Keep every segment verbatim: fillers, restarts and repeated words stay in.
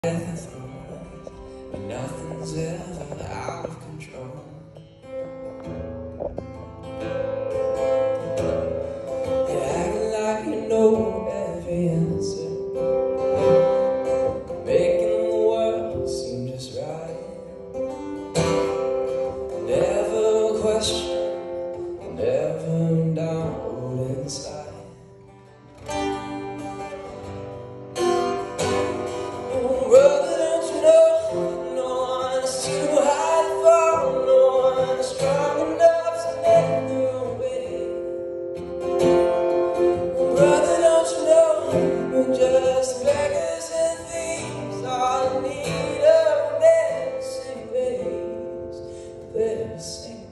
But nothing's ever out of control. You act like you know every answer, making the world seem just right. Never a question, never in doubt inside. Just beggars and thieves, all in need of beggars and thieves, beggars and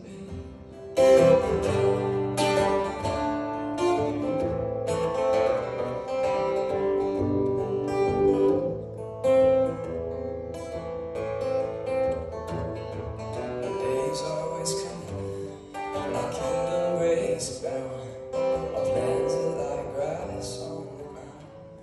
The day's always coming, and our kingdom breaks abound. Our plans are like grass on the ground.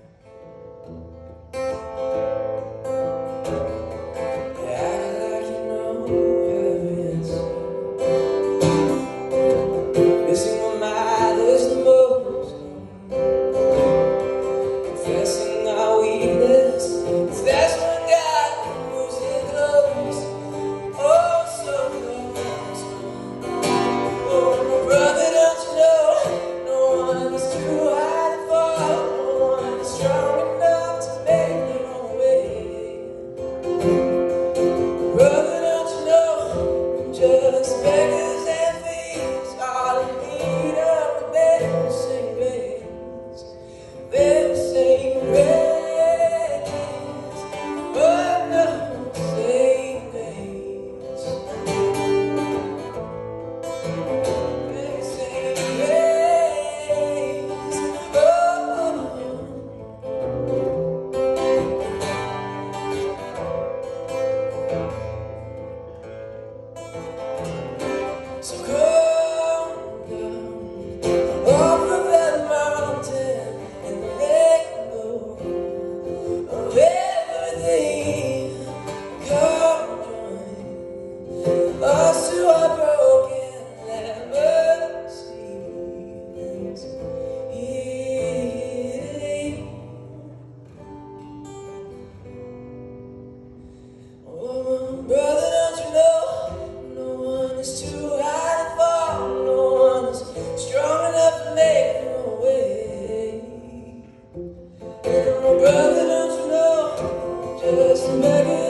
Missing what matters the most, confessing our weakness, 'cause that's when God moves in close, oh so close. Oh my brother, don't you know, no one is too high to fall, no one is strong enough to make their own way. Brother, don't you know, just beggars and thieves, all in need of a better same grace, better same grace, but no same grace, better same grace, oh. So come down off of that mountain and let go of everything. Come join us who are broken, let mercy brings healing. Oh, brother, don't you know, no one is too high to fall, no one is strong enough to make their way. Oh, brother, don't you know, just beggars